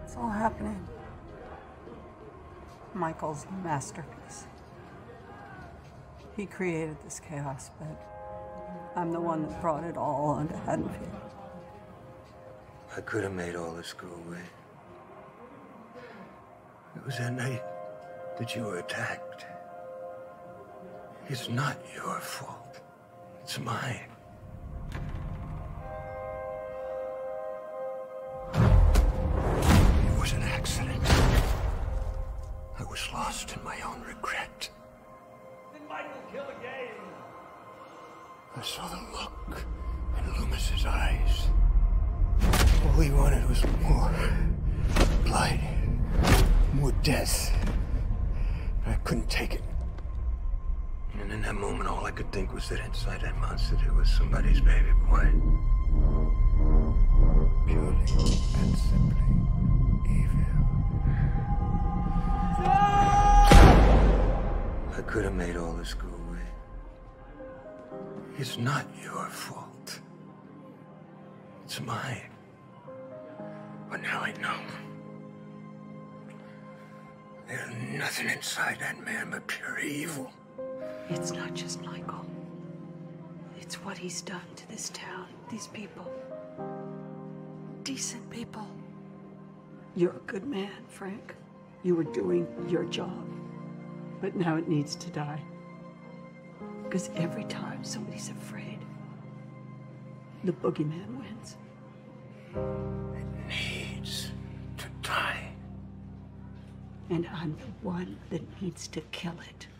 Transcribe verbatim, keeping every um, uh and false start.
It's all happening. Michael's masterpiece. He created this chaos, but I'm the one that brought it all onto Haddonfield. I could have made all this go away. It was that night that you were attacked. It's not your fault. It's mine. It was an accident. I was lost in my own regret. Did Michael kill again? I saw the look in Loomis's eyes. All he wanted was more blood, more death. But I couldn't take it. And in that moment, all I could think was that inside that monster there was somebody's baby boy. Purely and simply evil. I could have made all this go away. It's not your fault. It's mine. But now I know. There's nothing inside that man but pure evil. It's not just Michael. It's what he's done to this town, these people. Decent people. You're a good man, Frank. You were doing your job. But now it needs to die. Because every time somebody's afraid, the boogeyman wins. It needs to die. And I'm the one that needs to kill it.